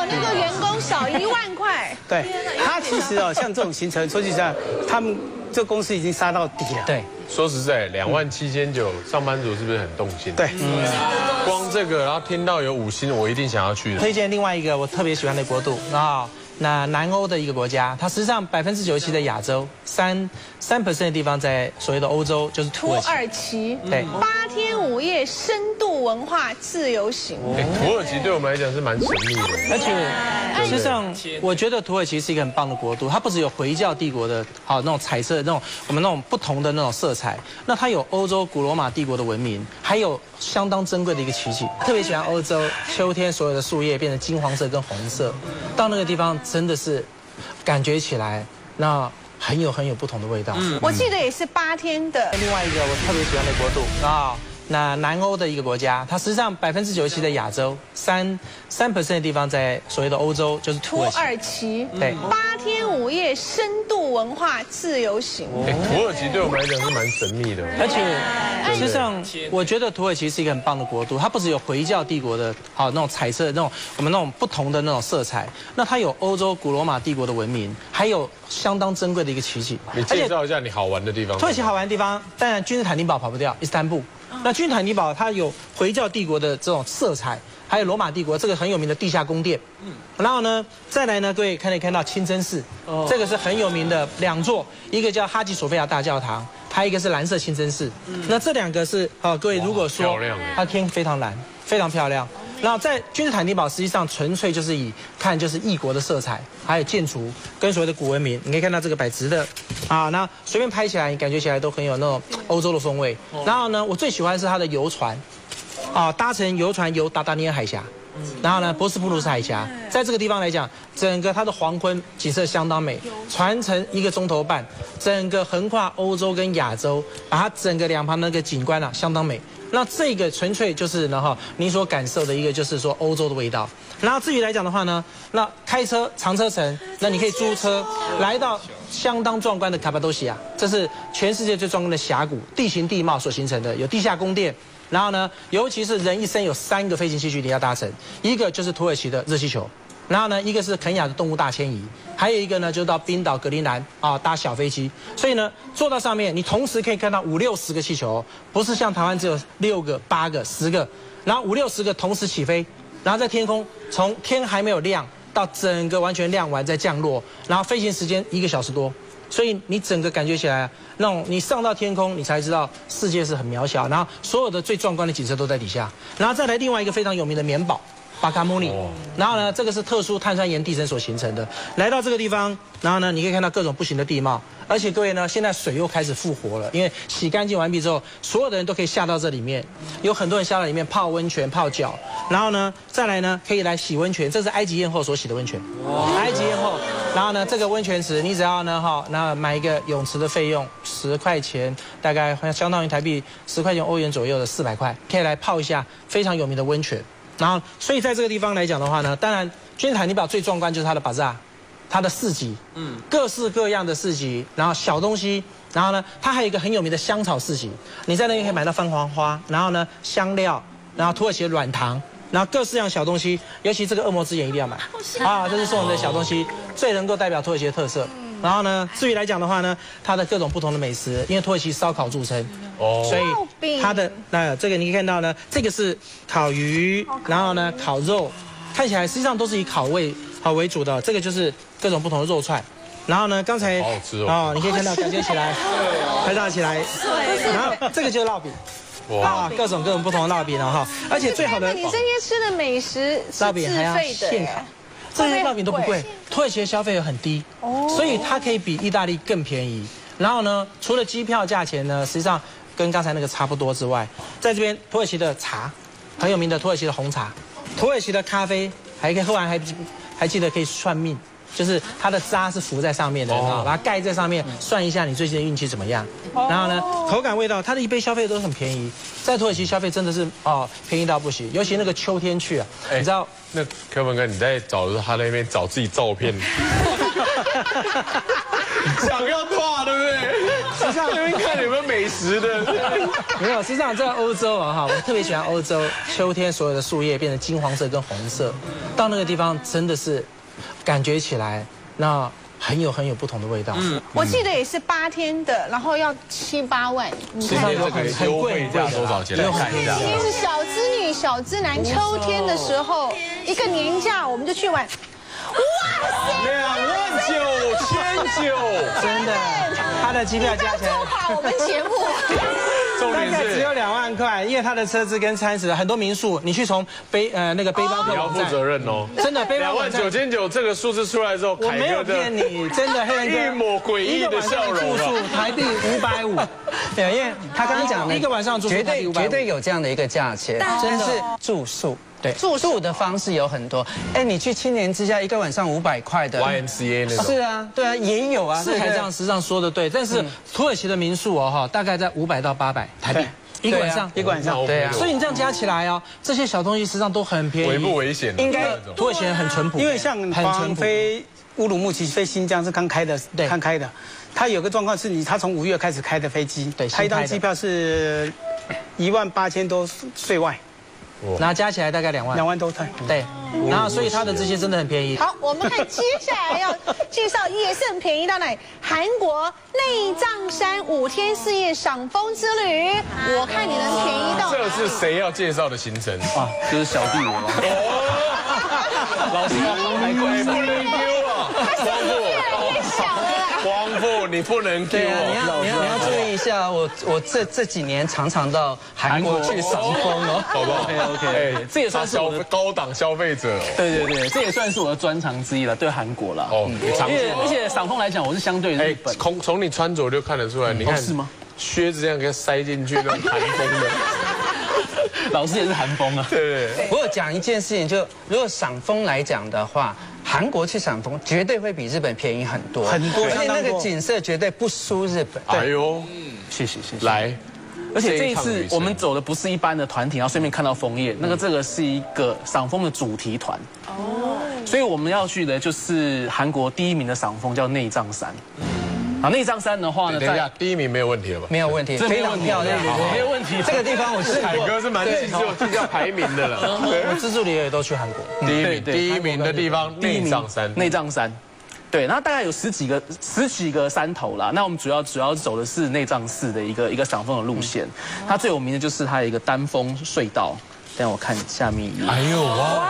那个员工少1万块。 对，他其实哦，像这种行程，说句实在，他们这公司已经杀到底了。 对， 说实在，27900上班族是不是很动心？ 对， 光这个，然后听到有5星，我一定想要去的。 推荐另外一个我特别喜欢的国度啊。那南欧的一个国家，它实际上97%的亚洲，3% 的地方在所谓的欧洲，就是土耳其。对 ，8天5夜深度文化自由行。 土耳其对我们来讲是蛮神秘的， 而且事实上，我觉得土耳其是一个很棒的国度，它不只有回教帝国的那种彩色的那种我们那种不同的那种色彩，那它有欧洲古罗马帝国的文明，还有相当珍贵的一个奇迹。特别喜欢欧洲秋天所有的树叶变成金黄色跟红色，到那个地方。真的是感觉起来，那很有不同的味道。 我记得也是8天的。 另外一个我特别喜欢的国度啊，那南欧的一个国家，它实际上97%的亚洲，3% 的地方在所谓的欧洲，就是土耳其。对 ，8天5夜深度文化自由行。 土耳其对我们来讲是蛮神秘的， 而且事实上，我觉得土耳其是一个很棒的国度，它不只有回教帝国的那种彩色的那种我们那种不同的那种色彩，那它有欧洲古罗马帝国的文明，还有相当珍贵的一个奇迹。 你介绍一下你好玩的地方。 土耳其好玩的地方，当然君士坦丁堡跑不掉，伊斯坦布。那君士坦丁堡它有回教帝国的这种色彩，还有罗马帝国这个很有名的地下宫殿。然后呢，再来呢，各位可以看到清真寺，这个是很有名的2座，一个叫哈吉索菲亚大教堂，还有一个是蓝色清真寺。那这2个是各位如果说它天非常蓝，非常漂亮。然后在君士坦丁堡，实际上纯粹就是就是异国的色彩，还有建筑跟所谓的古文明。你可以看到这个摆直的那随便拍起来，你感觉起来都很有那种欧洲的风味。然后呢，我最喜欢的是它的游船，搭乘游船游达达尼尔海峡，然后呢，博斯普鲁斯海峡，在这个地方来讲，整个它的黄昏景色相当美，船程1个钟头半，整个横跨欧洲跟亚洲，把它整个两旁那个景观相当美。那这个纯粹就是您所感受的一个就是说欧洲的味道。然后至于来讲的话呢，那开车长车程，那你可以租车来到相当壮观的卡帕多西亚，这是全世界最壮观的峡谷，地形地貌所形成的，有地下宫殿。然后呢，尤其是人一生有3个飞行器距离要搭乘，一个就是土耳其的热气球。然后呢，一个是肯亚的动物大迁移，还有一个呢，就是到冰岛、格陵兰搭小飞机。所以呢，坐到上面，你同时可以看到50、60个气球，不是像台湾只有6个、8个、10个，然后50、60个同时起飞，然后在天空从天还没有亮到整个完全亮完再降落，然后飞行时间1个小时多。所以你整个感觉起来，那种你上到天空，你才知道世界是很渺小，然后所有的最壮观的景色都在底下。然后再来另外一个非常有名的棉堡。巴卡穆尼，然后呢，这个是特殊碳酸盐地层所形成的。来到这个地方，然后呢，你可以看到各种不同的地貌，而且各位呢，现在水又开始复活了，因为洗干净完毕之后，所有的人都可以下到这里面，有很多人下到里面泡温泉、泡脚，然后呢，再来呢，可以来洗温泉，这是埃及艳后所洗的温泉。埃及艳后，然后呢，这个温泉池你只要呢那买一个泳池的费用10块钱，大概相当于台币10块钱欧元左右的400块，可以来泡一下非常有名的温泉。然后，所以在这个地方来讲的话呢，当然君士坦丁堡最壮观就是它的巴扎，它的市集，各式各样的市集，然后小东西，然后呢，它还有一个很有名的香草市集，你在那边可以买到番黄花，然后呢香料，然后土耳其的软糖，然后各式样小东西，尤其这个恶魔之眼一定要买这是送人的小东西，最能够代表土耳其的特色。然后呢，至于来讲的话呢，它的各种不同的美食，因为土耳其烧烤著称，所以它的这个你可以看到呢，这个是烤鱼，然后呢烤肉，看起来实际上都是以烤味为主的，这个就是各种不同的肉串。然后呢，刚才好好吃哦， 你可以看到感觉起来，拍照起来，然后这个就是烙饼。各种不同的烙饼而且最好的， 你这些吃的美食是烙饼还要现烤。这些烙饼都不贵，土耳其的消费也很低，所以它可以比意大利更便宜。然后呢，除了机票价钱呢，实际上跟刚才那个差不多之外，在这边土耳其的茶很有名的土耳其的红茶，土耳其的咖啡还可以喝完还记得可以算命，就是它的渣是浮在上面的，把它盖在上面，算一下你最近的运气怎么样。然后呢，口感味道，它的一杯消费都很便宜，在土耳其消费真的是便宜到不行，尤其那个秋天去你知道。 那柯文哥，你在找他那边找自己照片，想要画对不对？ 实际上这边看有没有美食的。 没有，实际上在欧洲啊哈，我特别喜欢欧洲秋天所有的树叶变成金黄色跟红色，到那个地方真的是感觉起来那很有不同的味道。 我记得也是8天的，然后要7、8万。你看， 这个优惠价多少钱？来看一下。 今天是小资女、小资男，秋天的时候一个年假我们就去玩。 29900， 真的，他的机票加起来做好我们节目。 大重点是概只有2万块，因为他的车资跟餐食，很多民宿你去从那个背包客你要负网站， 责任哦。 真的背包网站 29900这个数字出来之后， 我没有骗你，真的黑人哥一抹诡异的笑容住宿台币550，对，因为他刚刚讲一个晚上住宿台币550， 绝对有这样的一个价钱，但是住宿。对，住的方式有很多。哎，你去青年之家一个晚上500块的 YMCA 那种。 是啊，对啊，也有啊。 是台这样，实际上说的对，但是土耳其的民宿哦哈，大概在500到800台币一个晚上， 一个晚上。 对啊， 所以你这样加起来哦，这些小东西实际上都很便宜。 危不危险？ 应该土耳其人很淳朴， 因为像往飞乌鲁木齐飞新疆是刚开的，刚开的，它有个状况是他从5月开始开的飞机， 对， 他一张机票是18000多税外。 然后加起来大概2万，2 万多块。 对，然后所以它的这些真的很便宜。 好，我们看接下来要介绍也是很便宜到哪里？韩国内藏山5天4夜赏枫之旅，我看你能便宜到哪里？ 这是谁要介绍的行程啊？ 就是小弟我嘛。 老师还贵，不能丢啊！光复，你不能丢啊！你要注意一下，我这几年常常到韩国去赏枫哦， 好不好 ？OK， 这也算是我的高档消费者。 对，这也算是我的专长之一了，对韩国了。哦，而且赏枫来讲，我是相对日本。 从你穿着就看得出来，你看是吗？ 靴子这样给它塞进去，那种韩风的。 老师也是韩风啊。 对。 我有讲一件事情，就如果赏枫来讲的话，韩国去赏枫绝对会比日本便宜很多， 很多， 而且那个景色绝对不输日本。 哎呦， 谢谢。 来， 而且这一次我们走的不是一般的团体，然后顺便看到枫叶，这个是一个赏枫的主题团。哦。所以我们要去的就是韩国第1名的赏枫，叫内藏山。啊，内藏山的话呢， 等一下，第1名没有问题了吧？ 没有问题，非常漂亮， 没有问题。 这个地方我是海哥是蛮计较排名的了。 我自助旅游也都去韩国。 第一名的地方内藏山，对，然后大概有十几个山头啦。那我们主要走的是内藏寺的一个赏枫的路线。它最有名的就是它有一个丹峰隧道。等我看下面一页。 哎呦哇！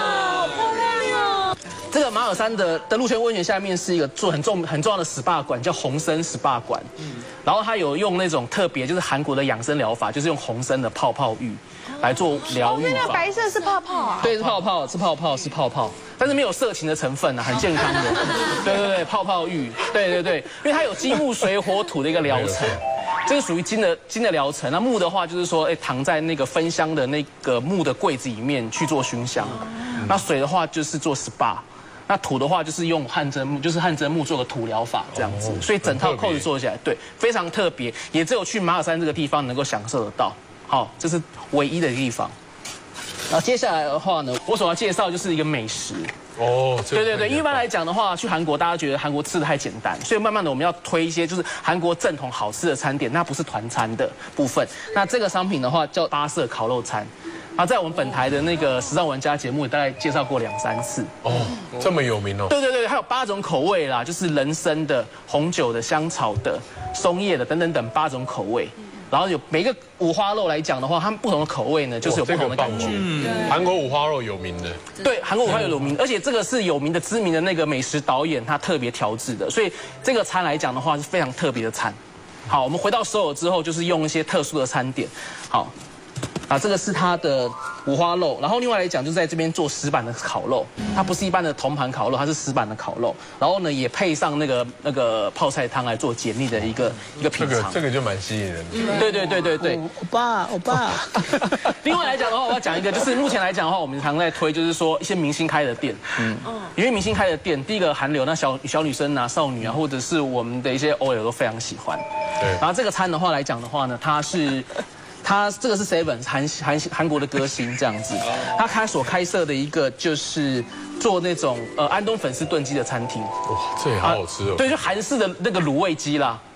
这个马尔山的露天温泉下面是一个很重要的 SPA 馆，叫红参 SPA 馆。然后它有用那种特别就是韩国的养生疗法，就是用红参的泡泡浴来做疗愈法。 那白色是泡泡啊？ 对，是泡泡，但是没有色情的成分啊，很健康的。对，泡泡浴，对，因为它有金木水火土的一个疗程。这个属于金的疗程。那木的话就是说，躺在那个分香的那个木的柜子里面去做熏香。那水的话就是做 SPA。那土的话就是用汗蒸木，就是汗蒸木做个土疗法这样子，所以整套扣子做起来，对，非常特别，也只有去马尔山这个地方能够享受得到。好，这是唯一的地方。然后接下来的话呢，我所要介绍就是一个美食。 哦， 对，一般来讲的话，去韩国大家觉得韩国吃的太简单，所以慢慢的我们要推一些就是韩国正统好吃的餐点，那不是团餐的部分。那这个商品的话叫巴色烤肉餐。啊，在我们本台的那个时尚玩家节目，大概介绍过2、3次。哦， 这么有名哦。 对，还有8种口味啦，就是人参的、红酒的、香草的、松叶的等8种口味。然后有每个五花肉来讲的话，它们不同的口味呢，就是有不同的感觉。 韩国五花肉有名的。 对，韩国五花肉有名，而且这个是有名的知名的那个美食导演他特别调制的，所以这个餐来讲的话是非常特别的餐。好，我们回到首尔之后，就是用一些特殊的餐点。好。这个是它的五花肉，然后另外来讲，就在这边做石板的烤肉，它不是一般的铜盘烤肉，它是石板的烤肉，然后呢也配上那个泡菜汤来做解腻的一个品尝。 这个就蛮吸引人的。 对。 欧巴。 另外来讲的话，我要讲一个，就是目前来讲的话，我们常在推，就是说一些明星开的店，因为明星开的店，第一个韩流，那小女生啊、少女啊，或者是我们的一些 OL 都非常喜欢。对。然后这个餐的话来讲的话呢，他这个是 Seven 韩国的歌星这样子，他所开设的一个就是做那种安东粉丝炖鸡的餐厅。 哇，这也好好吃哦。 对，就韩式的那个卤味鸡啦。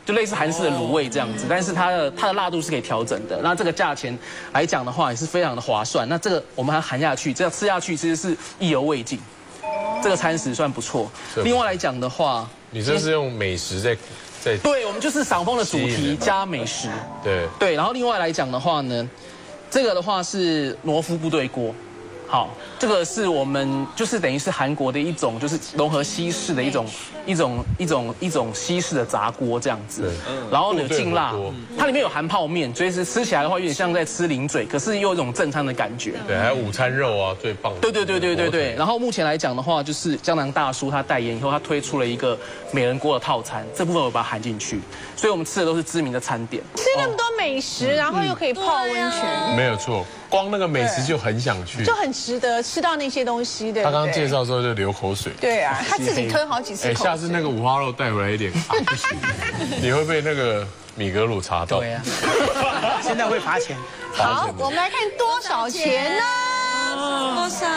就类似韩式的卤味这样子，但是它的辣度是可以调整的。那这个价钱来讲的话，也是非常的划算。那这个我们还含下去，这样吃下去其实是意犹未尽。这个餐食算不错。另外来讲的话， 你这是用美食在对，我们就是赏枫的主题加美食。对，然后另外来讲的话呢，这个的话是挪夫部队锅。好，这个是我们就是等于是韩国的一种，就是融合西式的一种西式的炸锅这样子。然后呢有劲辣，它里面有含泡面，所以是吃起来的话有点像在吃零嘴，可是又有一种正餐的感觉。 对，还有午餐肉啊，最棒的。 对。然后目前来讲的话，就是江南大叔他代言以后，他推出了一个美人锅的套餐，这部分我把它含进去，所以我们吃的都是知名的餐点。 吃那么多美食，然后又可以泡温泉， 没有错。光那个美食就很想去， 就很值得吃到那些东西的。 他刚刚介绍之后就流口水。 对啊，他自己吞好几次口水。 下次那个五花肉带回来一点，不行，你会被那个米格鲁查到。 对呀， 现在会罚钱。 好，我们来看多少钱呢？ 多少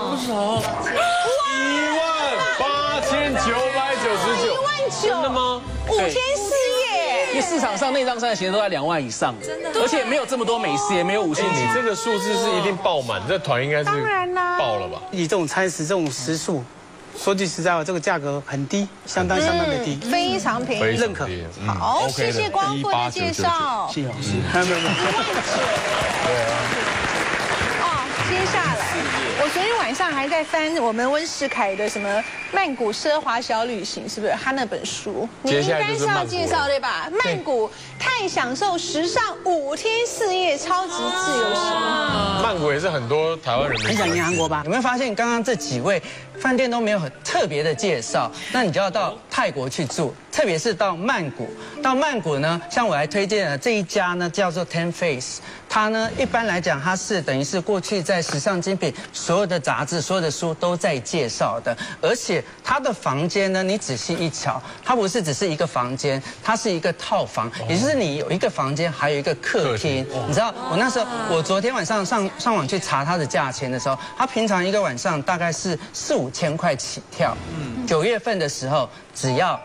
？18999。真的吗 ？5天4夜。 因为市场上内脏山的鞋子都在2万以上，真的，而且没有这么多美食，也没有5星级。 你这个数字是一定爆满，这团应该是爆了吧？ 以这种餐食、这种食宿，说句实在话，这个价格很低，相当的低， 非常便宜， 认可。 好，谢谢光复的介绍。 没有。 接下来，我昨天晚上还在翻我们温世凯的什么《曼谷奢华小旅行》，是不是他那本书？你应该是要介绍对吧？曼谷太享受时尚5天4夜超级自由行。 曼谷也是很多台湾人很想念韩国吧？ 有没有发现刚刚这几位饭店都没有很特别的介绍？那你就要到泰国去住，特别是到曼谷。到曼谷呢，像我来推荐的这一家呢，叫做 Ten Face。它呢，一般来讲，它是等于是过去在时尚精品所有的杂志、所有的书都在介绍的。而且它的房间呢，你仔细一瞧，它不是只是一个房间，它是一个套房，也就是你有一个房间，还有一个客厅。你知道，我昨天晚上上网去查它的价钱的时候，它平常一个晚上大概是4、5千块起跳。9月份的时候，只要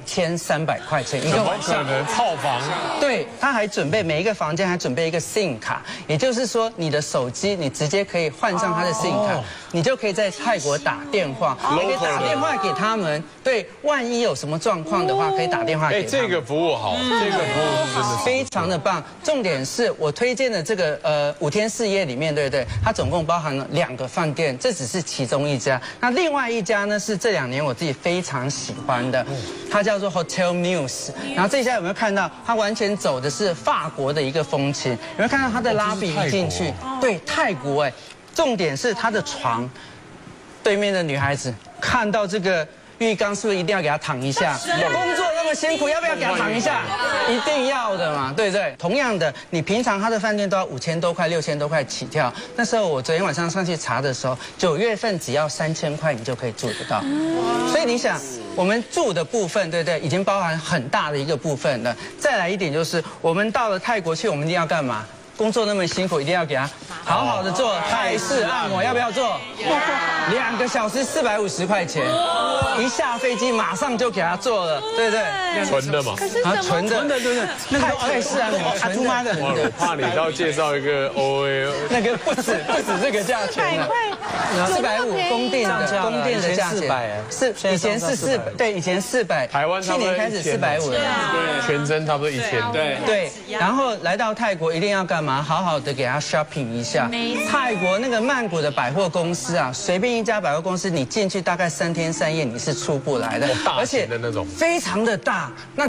2300块钱一个晚上。 套房？ 对，他还准备每一个房间还准备一个 SIM 卡，也就是说你的手机你直接可以换上他的 SIM 卡，你就可以在泰国打电话，你可以打电话给他们。对，万一有什么状况的话，可以打电话给他们。 这个服务好，这个服务是真的非常的棒。重点是我推荐的这个5天4夜里面，对不对？它总共包含了2个饭店，这只是其中一家。那另外一家呢是这2年我自己非常喜欢的，它叫做 Hotel Muse。然后这家有没有看到？它完全走的是法国的一个风情。有没有看到它的拉比一进去？对，泰国哎。重点是它的床，对面的女孩子看到这个浴缸，是不是一定要给她躺一下？工作那么辛苦，要不要给她躺一下？一定要的嘛，对不对？同样的，你平常它的饭店都要5000多块、6000多块起跳。那时候我昨天晚上上去查的时候，9月份只要3000块你就可以住得到。所以你想，我们住的部分，对不对？已经包含很大的一个部分了。再来一点就是，我们到了泰国去，我们一定要干嘛？工作那么辛苦，一定要给他好好的做泰式按摩，要不要做？2个小时450块钱，一下飞机马上就给他做了，对不对？ 纯的嘛， 纯的，对，泰式按摩，纯的。 我怕你要介绍一个 OA， 那个不止这个价钱了，450公定的价钱，是以前是400，对，以前400， 台湾去年开始450， 全身差不多1000， 对，然后来到泰国一定要干嘛？好好的给他 shopping 一下。泰国那个曼谷的百货公司啊，随便一家百货公司，你进去大概3天3夜你是出不来的， 而且的那种非常的大。那